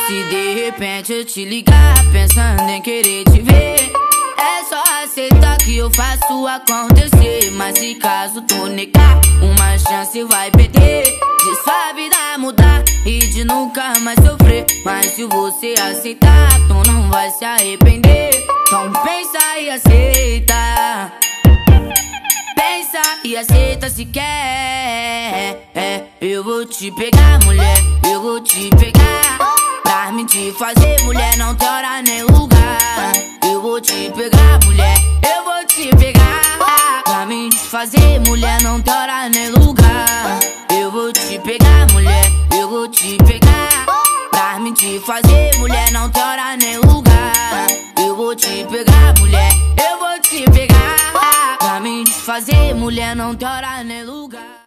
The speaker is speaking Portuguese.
Se de repente eu te ligar pensando em querer te ver, é só aceitar que eu faço acontecer. Mas se caso tu negar, uma chance vai perder de sua vida mudar e de nunca mais sofrer. Mas se você aceitar, tu não vai se arrepender. Então pensa e aceita. Pensa e aceita se quer. Eu vou te pegar, mulher, eu vou te pegar. Pra me te fazer, mulher, não tem hora nem lugar. Eu vou te pegar, mulher, eu vou te pegar. Pra me te fazer, mulher, não tem hora nem lugar. Eu vou te pegar, mulher, eu vou te pegar. Pra me te fazer, mulher, não tem hora nem lugar. Eu vou te pegar, mulher, eu vou te pegar. Pra me te fazer, mulher, não tem hora nem lugar.